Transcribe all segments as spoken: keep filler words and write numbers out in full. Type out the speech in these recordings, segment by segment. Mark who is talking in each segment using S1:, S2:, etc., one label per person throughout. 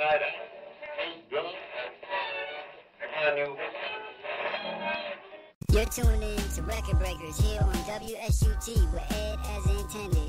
S1: You're tuning in to Record Breakers here on W S U T with Ed as intended.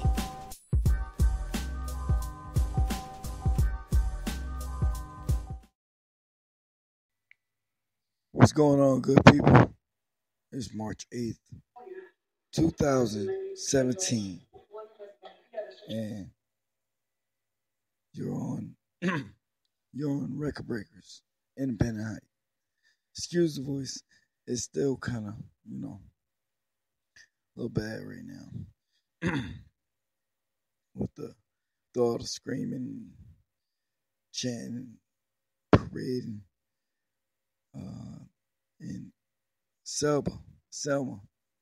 S2: What's going on, good people? It's March eighth, two thousand seventeen, and you're on you're on Record Breakers, Independent Height. Excuse the voice, it's still kind of, you know, a little bad right now with the with all the screaming, chanting, parading. Uh, in Selma, Selma,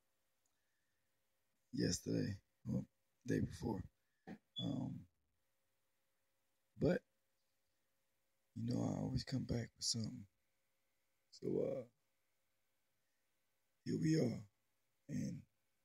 S2: yesterday, well, the day before. Um, but, you know, I always come back with something. So, uh, here we are. And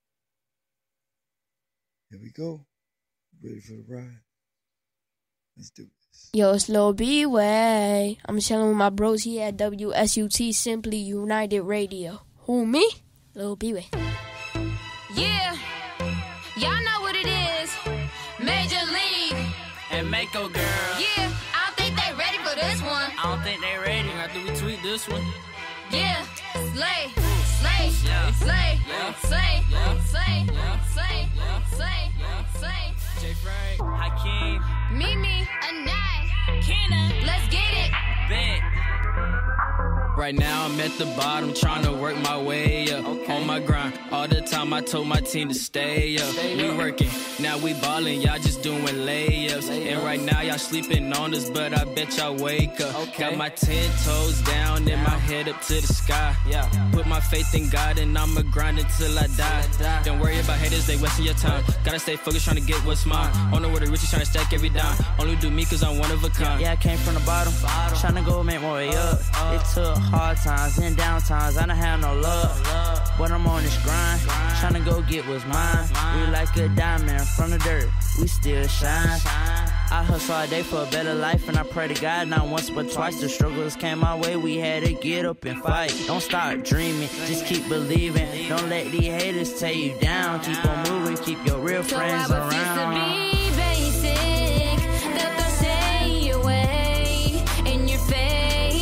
S2: here we go. Ready for the ride? Let's do this.
S3: Yo, it's Lil B-Way. I'm chilling with my bros here at W S U T Simply United Radio. Who, me? Lil B-Way.
S4: Yeah, y'all know what it is. Major League
S5: and Mako girl.
S4: Yeah, I don't think they ready for this one.
S5: I don't think they ready. After we tweet this one.
S4: Yeah, slay, slay,
S5: yeah.
S4: slay,
S5: yeah.
S4: slay,
S5: yeah.
S4: slay,
S5: yeah.
S4: slay,
S5: yeah.
S4: slay, slay.
S5: J Frank, Hakeem,
S4: Mimi, Anai, Keena, let's get it.
S5: Bet. Right now I'm at the bottom trying to work my way up. Okay. On my grind, all the time I told my team to stay up. Stay we up. Working, now we ballin', y'all just doing layups. Lay and right now y'all sleeping on us, but I bet y'all wake up. Okay. Got my ten toes down and my head up to the sky. Yeah. Put my faith in God and I'ma grind until I die. I die. Don't worry about haters, they wasting your time. Gotta stay focused trying to get what's mine. On the where the rich is trying to stack every dime. Only do me cause I'm one of a kind.
S6: Yeah, I came from the bottom, bottom. Trying to go make my way up. It took hard times and down times, I don't have no love. But I'm on this grind, trying to go get what's mine. We like a diamond from the dirt, we still shine. I hustle all day for a better life, and I pray to God not once but twice. The struggles came my way, we had to get up and fight. Don't stop dreaming, just keep believing. Don't let these haters tear you down. Keep on moving, keep your real friends around.
S4: So I refuse to be basic, they'll throw stay away in your face.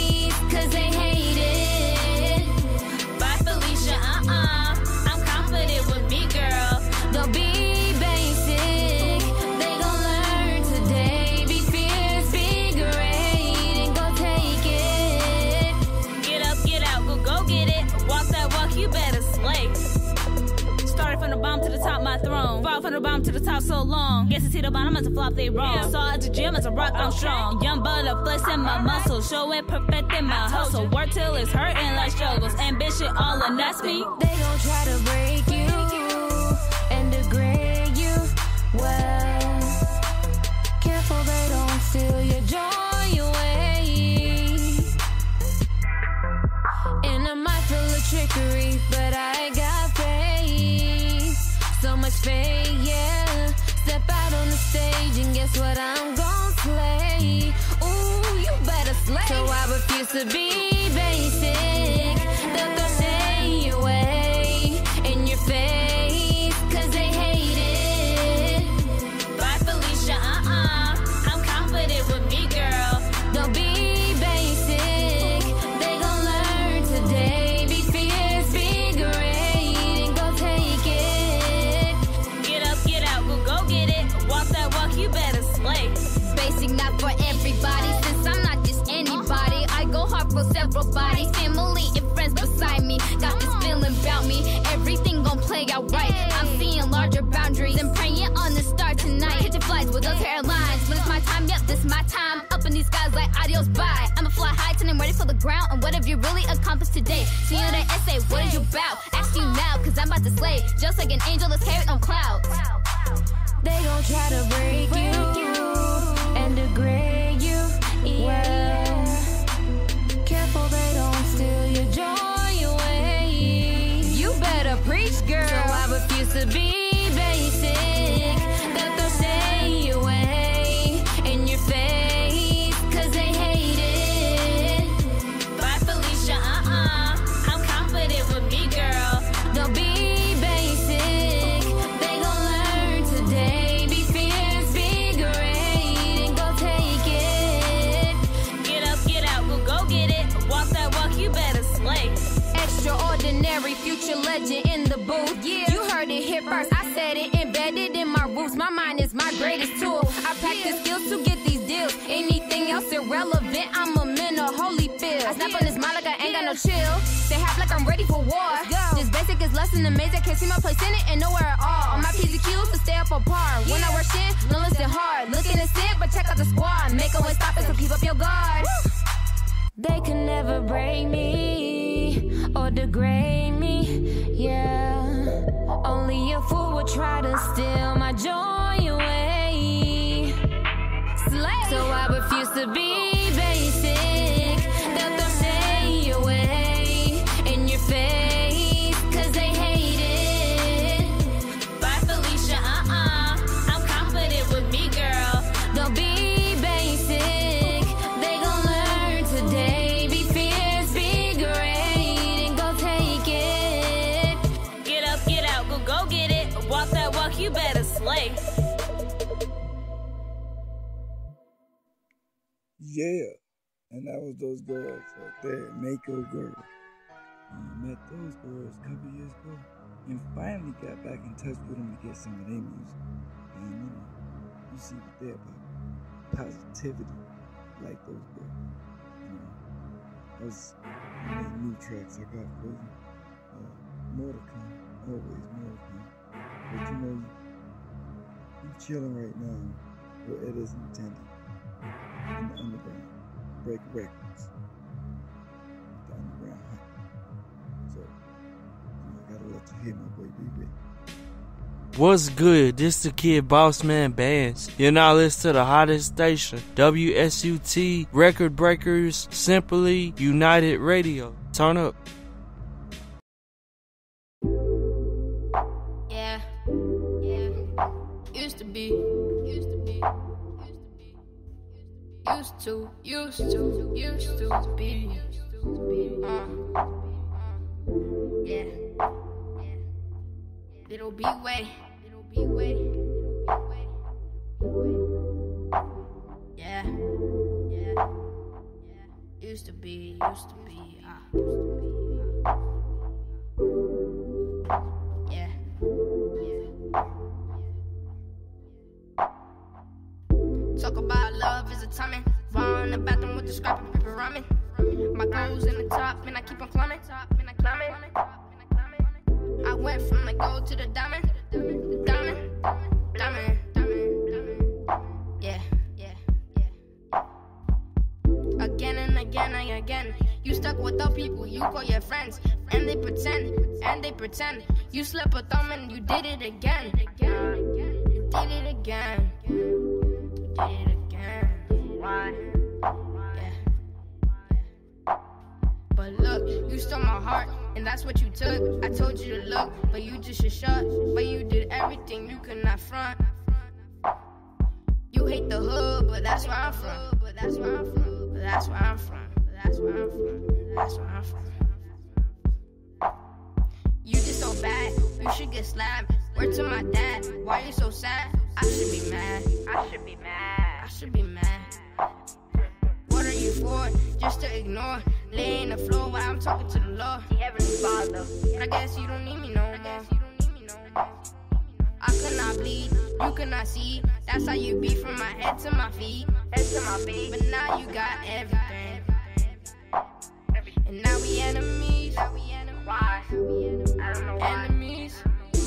S7: Throne. Fall from the bottom to the top so long. Guess to see the bottom as a flop, they wrong. Yeah. Saw at the gym as a rock, I'm strong. Young butter, flexing my muscles, showing perfecting my hustle. Work till it's hurting like struggles. Ambition all and that's me.
S4: They gon' try to break you and degrade you. Well, careful they don't steal your joy away. And I might feel a trickery, but I got faith. So much faith, yeah. Step out on the stage and guess what? I'm gon' slay. Ooh, you better slay. So I refuse to be basic. They'll throw shade away in your face, cause they hate it.
S7: Bye, Felicia, uh-uh. I'm confident with me, girl.
S4: Don't be basic. They gon' learn today. Be fierce, be great, and go take it.
S7: Walk that walk, you better slay.
S4: Basic not for everybody, since I'm not just anybody. I go hard for several bodies, family and friends beside me. Got this feeling about me, everything gon' play out right. I'm seeing larger boundaries and praying on the star tonight. Catching flights with those airlines. When it's my time, yep, this is my time. Up in these skies like adios, bye. I'ma fly high till I'm ready for the ground. And what have you really accomplished today? See on that essay, what did you bout? Ask you now, cause I'm about to slay. Just like an angel that's carried on clouds. They gon' try to break you and degrade you. Well, careful they don't steal your joy away. You better preach, girl. So I refuse to be basic. They'll throw shade away in your face, cause they hate greatest tool. I practice skills to get these deals. Anything else irrelevant, I'm a man of Holyfield. I snap on this mind like I ain't got no chill. Stay half like I'm ready for war. This basic is less than amazing. Can't see my place in it and nowhere at all. On my P's and Q's to stay up apart. When I work shit, no listen hard. Looking to sit, but check out the squad. Make a way stop it, so keep up your guard. They can never break me or degrade me, yeah. Only a fool would try to steal my joy away. Slay. So I refuse to be basic. They'll throw shade away in your face, cause they hate it. Bye Felicia, uh-uh, I'm confident with me, girl. Don't be basic, they gon' learn today. Be fierce, be great, and go take it. Get up, get out, go, go get it. Walk that walk, you better slay.
S2: Yeah, and that was those girls right there, Mako girls. I met those girls a couple years ago and finally got back in touch with them to get some of their music. And you know, you see what they're about. Positivity, like those girls. You know, those new tracks I got for you. Uh, more to come, always more to come. But you know, you, you chilling right now where it is intended. In the underground, break records. The underground hype. So, you know, I gotta let you hear my boy B-Rick.
S8: What's good? This the Kid Boss Man Bands. You're now listening to the hottest station, W S U T Record Breakers, Simply United Radio. Turn up.
S4: Yeah, yeah. Used to be, used to be. Used to, used to, used to be, uh, yeah, little B way, little B way, yeah, yeah, used to be, used to be, uh, yeah, yeah. Talk about love is a timing. Raw in the bathroom with the scrapping paper ramen. My goals in the top, and I keep on climbing. And I climbing. I went from the gold to the diamond. The diamond. Diamond. Diamond. Yeah. Yeah. Yeah. Again and again and again. You stuck with the people you call your friends. And they pretend. And they pretend. You slept with them and you did it again. You did it again. Did it again. Why? Yeah. But look, you stole my heart, and that's what you took. I told you to look, but you just should shut. But you did everything you could not front. You hate the hood, but that's where I'm from. But that's where I'm from. But that's where I'm from. But that's where I'm from. That's where I'm from. You did so bad, you should get slapped. Word to my dad, why you so sad? I should be mad. I should be mad. I should be mad. What are you for? Just to ignore. Lay in the floor while I'm talking to the Lord. The Heavenly Father. But I guess you don't need me no more. I could not bleed. You could not see. That's how you be from my head to my feet. Head to my feet. But now you got everything. And now we enemies. Why? I don't know why. Enemies.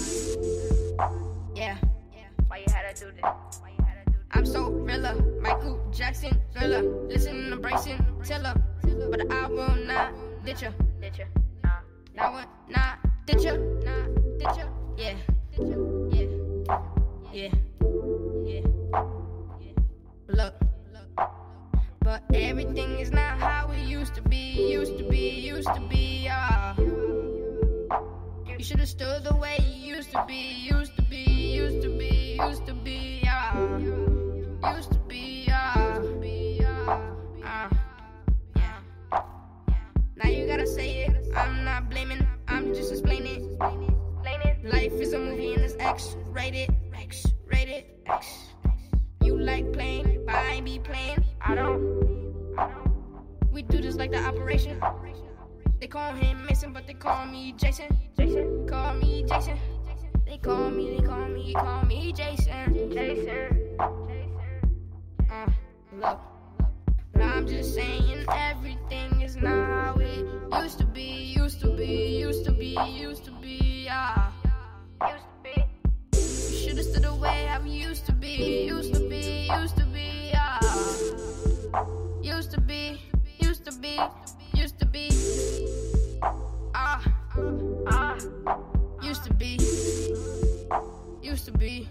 S4: Yeah. Why you had to do this? Why you had to do this? I'm so realer, Michael Jackson, thriller. Listen to Bryson Tiller, but I will not ditch ya. Ditch ya. Nah. I will not ditch ya. Nah. Ditch ya. Yeah. Yeah. Yeah. Yeah. Yeah. Look. But everything is not how it used to be. Used to be. Used to be. Ah. Uh. You should have stood the way you used to be. Used to be. Used to be. Used to be. Ah. Uh. Used to be. Ah. Uh. Uh. Yeah. Now you gotta say it. I'm not blaming. I'm just explaining. Life is a movie and it's X-rated. X-rated. X. You like playing, but I ain't be playing. I don't. We do this like the operation. They call him Mason, but they call me Jason. Jason. Call me Jason. They call me, they call me, call me Jason. Jason.
S3: Uh, look. But I'm just saying everything is not how it used to be, used to be, used to be, used to be, yeah. Used to be. You should've stood away how we used to be, used to be, used to be, yeah. Used to be, used to be, used to be, ah, ah. Used to be, used to be,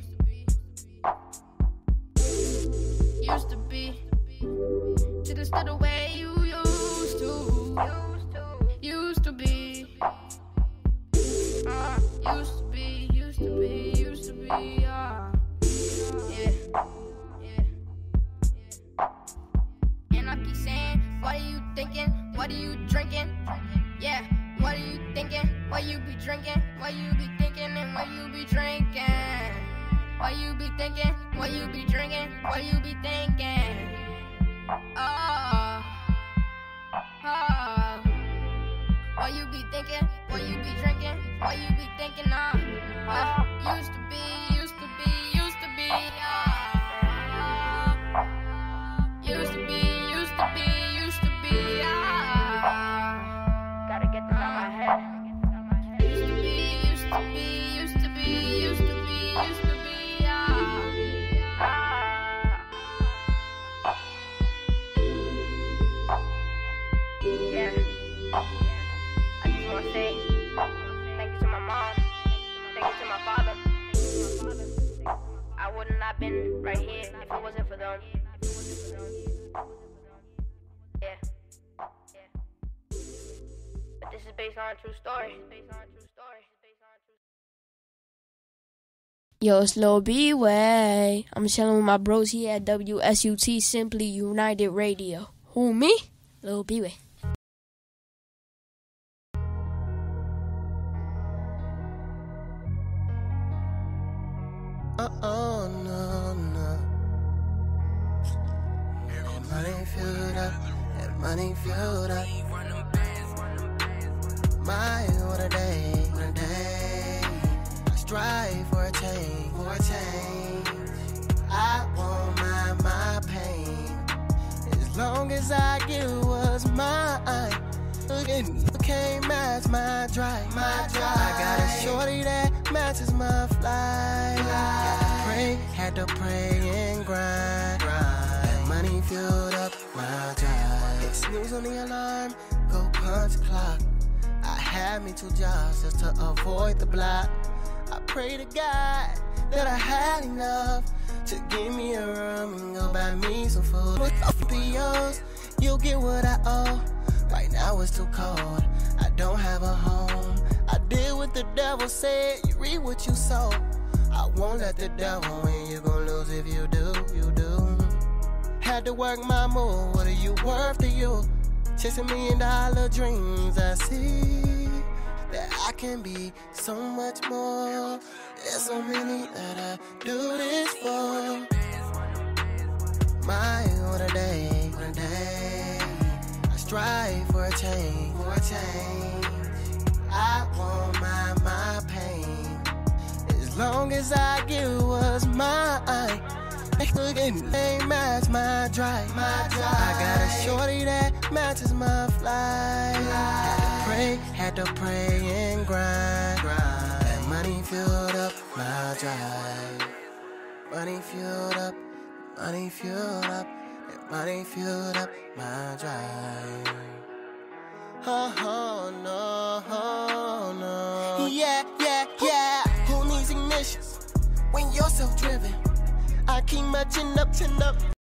S3: used to be. Should've stood the way you used to, used to be, uh, used to be, used to be, used to be, uh, yeah, yeah, yeah. And I keep saying, what are you thinking? What are you drinking? Yeah, what are you thinking? What you be drinking? What you be thinking and what you be drinking? What you be thinking? What you be drinking? What you be thinking? Oh, oh. What you be thinking? What you be drinking? What you be thinking? Uh, uh, used to be, used to be, used to be. Uh, used to be, used to be, used to be. Uh, Gotta get this out my head. Used to be, used to be, used to be, used to be, used to be. Been right here if it wasn't for them. Yeah, yeah. But this is based on a true story. Yo, it's Lil B-Way. I'm chilling with my bros here at W S U T Simply United Radio. Who, me? Lil B-Way.
S9: Uh-oh, no, no. That money filled up, that money filled up. My, what a day, what a day. I strive for a change, for a change. I won't mind my pain, as long as I get what's mine. Look at me, you can't match my drive, my drive. I got a shorty that matches my fly. Had to pray, had to pray and grind. That money filled up my drive. Hit snooze on the alarm, go punch the clock. I had me two jobs just to avoid the block. I pray to God that I had enough to give me a room and go buy me some food. With the yours, you'll get what I owe. Right now it's too cold, I don't have a home. I did what the devil said, you reap what you sow. I won't let the devil win, you gon' lose if you do, you do. Had to work my move, what are you worth to you? Chasing million dollar dreams, I see that I can be so much more. There's so many that I do this for. My, what a day, what a day. Strive for a change, for a change. I won't mind my pain, as long as I get what's mine. Look at me, they match my drive, my drive. I got a shorty that matches my fly. Had to pray, had to pray and grind. That money filled up my drive. Money filled up, money filled up. Money filled up my drive. Oh, oh, no, oh, no. Yeah, yeah, yeah. Who needs ignition when you're self-driven? I keep my chin up, chin up.